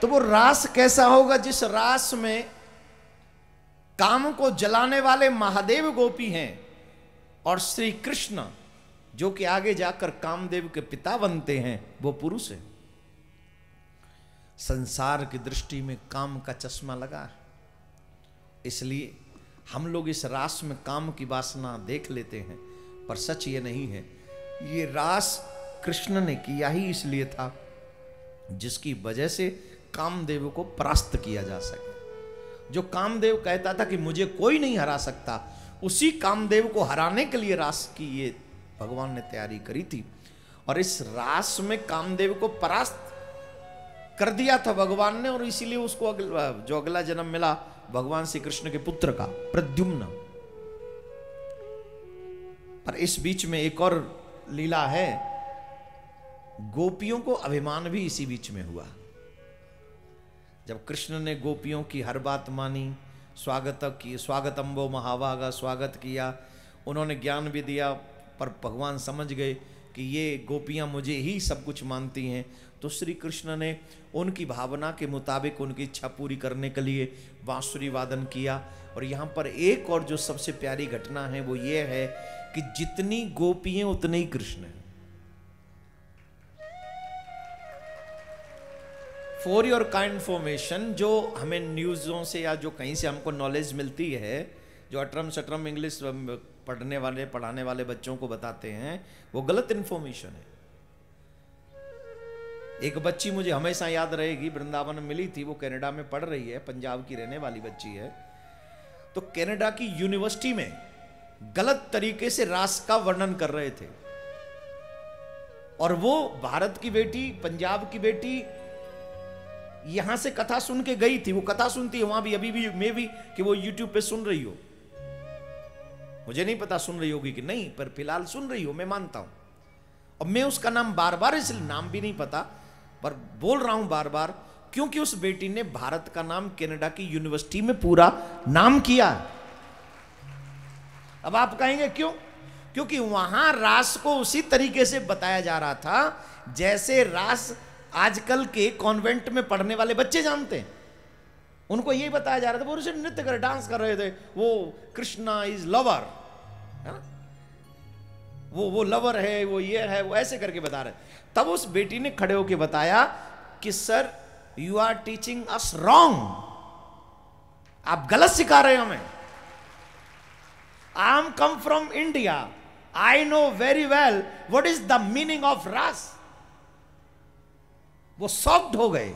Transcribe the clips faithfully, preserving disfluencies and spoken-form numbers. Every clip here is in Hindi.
तो वो रास कैसा होगा जिस रास में काम को जलाने वाले महादेव गोपी हैं और श्री कृष्ण जो कि आगे जाकर कामदेव के पिता बनते हैं वो पुरुष है। संसार की दृष्टि में काम का चश्मा लगा है, इसलिए हम लोग इस रास में काम की वासना देख लेते हैं, पर सच ये नहीं है। ये रास कृष्ण ने किया ही इसलिए था जिसकी वजह से कामदेव को परास्त किया जा सके। जो कामदेव कहता था कि मुझे कोई नहीं हरा सकता, उसी कामदेव को हराने के लिए रास की ये भगवान ने तैयारी करी थी। और इस रास में कामदेव को परास्त कर दिया था भगवान ने, और इसीलिए उसको अगला, जो अगला जन्म मिला भगवान श्री कृष्ण के पुत्र का, प्रद्युम्न। पर इस बीच में एक और लीला है, गोपियों को अभिमान भी इसी बीच में हुआ। जब कृष्ण ने गोपियों की हर बात मानी, स्वागत की स्वागतम वो महाभागा स्वागत किया, उन्होंने ज्ञान भी दिया, पर भगवान समझ गए कि ये गोपियां मुझे ही सब कुछ मानती हैं, तो श्री कृष्ण ने उनकी भावना के मुताबिक उनकी इच्छा पूरी करने के लिए बांसुरी वादन किया। और यहाँ पर एक और जो सबसे प्यारी घटना है वो ये है कि जितनी गोपियां उतने ही कृष्ण हैं। फॉर योर काइंड इन्फॉर्मेशन, जो हमें न्यूज़ों से या जो कहीं से हमको नॉलेज मिलती है, जो अटरम सटरम इंग्लिश पढ़ने वाले पढ़ाने वाले बच्चों को बताते हैं, वो गलत इन्फॉर्मेशन है। एक बच्ची मुझे हमेशा याद रहेगी, वृंदावन में मिली थी, वो कनाडा में पढ़ रही है, पंजाब की रहने वाली बच्ची है। तो कनाडा की यूनिवर्सिटी में गलत तरीके से रास का वर्णन कर रहे थे, और वो भारत की बेटी, पंजाब की बेटी यहां से कथा सुन के गई थी। वो कथा सुनती है वहां भी, अभी भी मे भी कि वो यूट्यूब पे सुन रही हो, मुझे नहीं पता सुन रही होगी कि नहीं, पर फिलहाल सुन रही हो, मैं मानता हूं। और मैं उसका नाम बार बार, इसलिए नाम भी नहीं पता, पर बोल रहा हूं बार बार, क्योंकि उस बेटी ने भारत का नाम कनाडा की यूनिवर्सिटी में पूरा नाम किया। अब आप कहेंगे क्यों? क्योंकि वहां रास को उसी तरीके से बताया जा रहा था जैसे रास आजकल के कॉन्वेंट में पढ़ने वाले बच्चे जानते हैं। उनको यही बताया जा रहा था, वो उसे नृत्य कर डांस कर रहे थे, वो कृष्णा इज लवर, है ना, वो वो लवर है, वो ये है, वो ऐसे करके बता रहे। तब उस बेटी ने खड़े होकर बताया कि sir you are teaching us wrong, आप गलत सिखा रहे हैं हमें। I am come from India, I know very well what is the meaning of रास। वो शॉक्ड हो गए।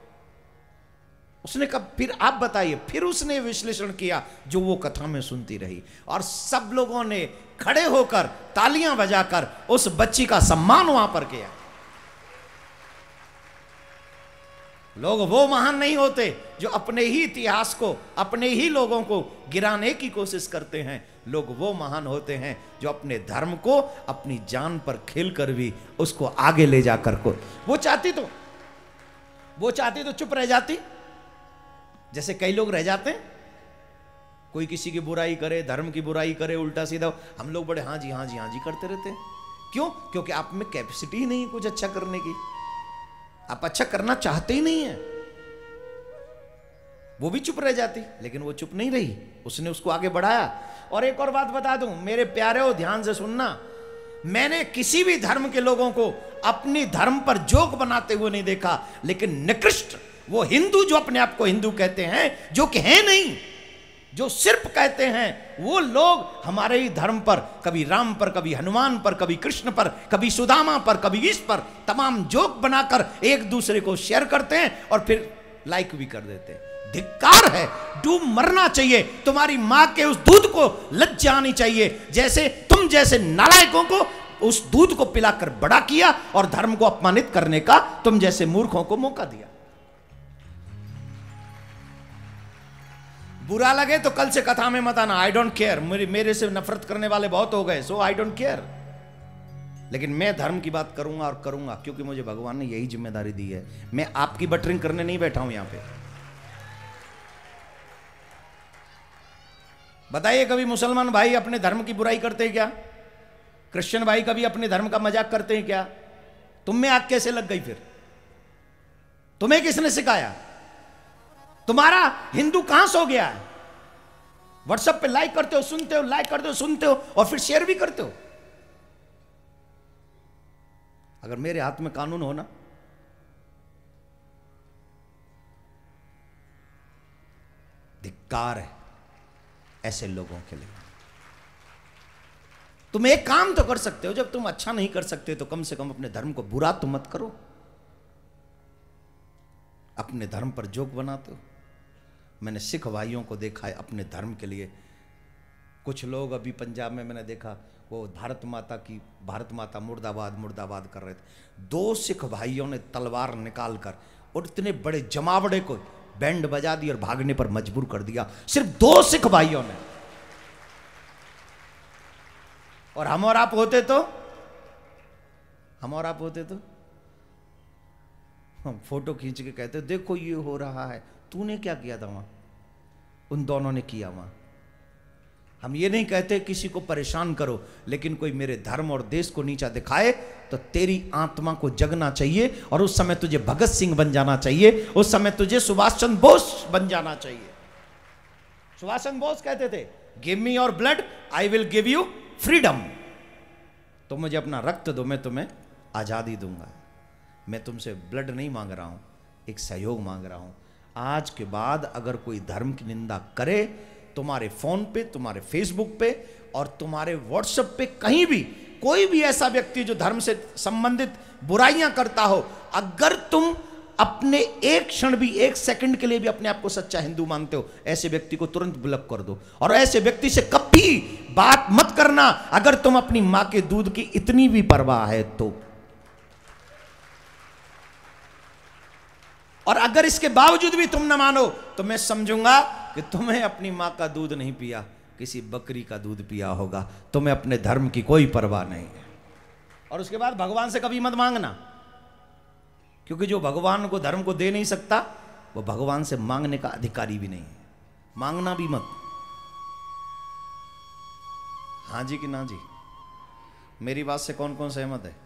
उसने कहा फिर आप बताइए, फिर उसने विश्लेषण किया जो वो कथा में सुनती रही, और सब लोगों ने खड़े होकर तालियां बजाकर उस बच्ची का सम्मान वहां पर किया। लोग वो महान नहीं होते जो अपने ही इतिहास को, अपने ही लोगों को गिराने की कोशिश करते हैं। लोग वो महान होते हैं जो अपने धर्म को अपनी जान पर खेलकर भी उसको आगे ले जाकर को, वो चाहती तो वो चाहती तो चुप रह जाती, जैसे कई लोग रह जाते हैं, कोई किसी की बुराई करे, धर्म की बुराई करे, उल्टा सीधा, हम लोग बड़े हाँ जी हाँ जी हाँ जी करते रहते हैं। क्यों? क्योंकि आप में कैपेसिटी ही नहीं कुछ अच्छा करने की, आप अच्छा करना चाहते ही नहीं है। वो भी चुप रह जाती, लेकिन वो चुप नहीं रही, उसने उसको आगे बढ़ाया। और एक और बात बता दूं मेरे प्यारे हो, ध्यान से सुनना, मैंने किसी भी धर्म के लोगों को अपनी धर्म पर जोक बनाते हुए नहीं देखा, लेकिन निकृष्ट वो हिंदू जो अपने आप को हिंदू कहते हैं, जो कि हैं नहीं, जो सिर्फ कहते हैं, वो लोग हमारे ही धर्म पर, कभी राम पर, कभी हनुमान पर, कभी कृष्ण पर, कभी सुदामा पर, कभी इस पर तमाम जोक बनाकर एक दूसरे को शेयर करते हैं और फिर लाइक भी कर देते हैं। धिक्कार है, डूब मरना चाहिए। तुम्हारी मां के उस दूध को लज्जा आनी चाहिए, जैसे तुम जैसे नालायकों को उस दूध को पिलाकर बड़ा किया और धर्म को अपमानित करने का तुम जैसे मूर्खों को मौका दिया। बुरा लगे तो कल से कथा में मत आना, आई डोंट केयर, मेरे मेरे से नफरत करने वाले बहुत हो गए, सो आई डोंट केयर। लेकिन मैं धर्म की बात करूंगा और करूंगा, क्योंकि मुझे भगवान ने यही जिम्मेदारी दी है। मैं आपकी बटरिंग करने नहीं बैठा हूं यहां पे। बताइए कभी मुसलमान भाई अपने धर्म की बुराई करते हैं क्या? क्रिश्चियन भाई कभी अपने धर्म का मजाक करते हैं क्या? तुम में आग कैसे लग गई? फिर तुम्हें किसने सिखाया? तुम्हारा हिंदू कहां सो गया है? व्हाट्सएप पे लाइक करते हो, सुनते हो, लाइक करते हो, सुनते हो और फिर शेयर भी करते हो। अगर मेरे हाथ में कानून हो ना, धिक्कार है ऐसे लोगों के लिए। तुम एक काम तो कर सकते हो, जब तुम अच्छा नहीं कर सकते तो कम से कम अपने धर्म को बुरा तो मत करो। अपने धर्म पर जोक बनाते हो। मैंने सिख भाइयों को देखा है अपने धर्म के लिए। कुछ लोग अभी पंजाब में मैंने देखा, वो भारत माता की भारत माता मुर्दाबाद मुर्दाबाद कर रहे थे। दो सिख भाइयों ने तलवार निकाल कर और इतने बड़े जमावड़े को बैंड बजा दी और भागने पर मजबूर कर दिया, सिर्फ दो सिख भाइयों ने। और हम और आप होते तो हम और आप होते तो हम फोटो खींच के कहते देखो ये हो रहा है, तूने क्या किया था वहां, उन दोनों ने किया वहां। हम ये नहीं कहते किसी को परेशान करो, लेकिन कोई मेरे धर्म और देश को नीचा दिखाए तो तेरी आत्मा को जगना चाहिए और उस समय तुझे भगत सिंह बन जाना चाहिए, उस समय तुझे सुभाष चंद्र बोस बन जाना चाहिए। सुभाष चंद्र बोस कहते थे, give me your blood I will give you freedom. तो मुझे अपना रक्त दो, मैं तुम्हें आजादी दूंगा। मैं तुमसे ब्लड नहीं मांग रहा हूं, एक सहयोग मांग रहा हूं। आज के बाद अगर कोई धर्म की निंदा करे, तुम्हारे फोन पे, तुम्हारे फेसबुक पे और तुम्हारे व्हाट्सएप पे कहीं भी कोई भी ऐसा व्यक्ति जो धर्म से संबंधित बुराइयां करता हो, अगर तुम अपने एक क्षण भी, एक सेकंड के लिए भी अपने आप को सच्चा हिंदू मानते हो, ऐसे व्यक्ति को तुरंत ब्लॉक कर दो। और ऐसे व्यक्ति से कभी बात मत करना अगर तुम अपनी मां के दूध की इतनी भी परवाह है तो। और अगर इसके बावजूद भी तुम न मानो तो मैं समझूंगा कि तुम्हें अपनी मां का दूध नहीं पिया, किसी बकरी का दूध पिया होगा। तुम्हें अपने धर्म की कोई परवाह नहीं है। और उसके बाद भगवान से कभी मत मांगना, क्योंकि जो भगवान को धर्म को दे नहीं सकता वो भगवान से मांगने का अधिकारी भी नहीं है। मांगना भी मत। हाँ जी कि ना जी? मेरी बात से कौन कौन सहमत है?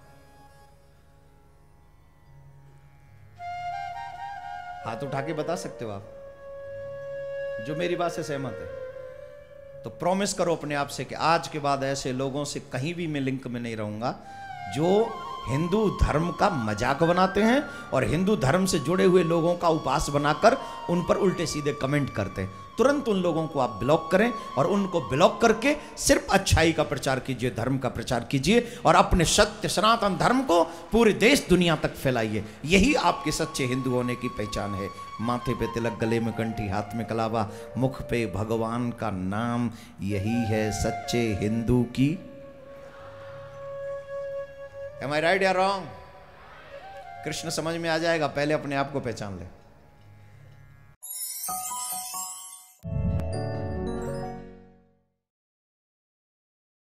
हाथ उठा के बता सकते हो आप जो मेरी बात से सहमत है। तो प्रॉमिस करो अपने आप से कि आज के बाद ऐसे लोगों से कहीं भी मैं लिंक में नहीं रहूंगा जो हिंदू धर्म का मजाक बनाते हैं और हिंदू धर्म से जुड़े हुए लोगों का उपास बनाकर उन पर उल्टे सीधे कमेंट करते हैं। तुरंत उन लोगों को आप ब्लॉक करें और उनको ब्लॉक करके सिर्फ अच्छाई का प्रचार कीजिए, धर्म का प्रचार कीजिए और अपने सत्य सनातन धर्म को पूरे देश दुनिया तक फैलाइए। यही आपके सच्चे हिंदू होने की पहचान है। माथे पे तिलक, गले में कंठी, हाथ में कलावा, मुख पे भगवान का नाम, यही है सच्चे हिंदू की। Am I right या रॉन्ग? कृष्ण समझ में आ जाएगा, पहले अपने आप को पहचान ले।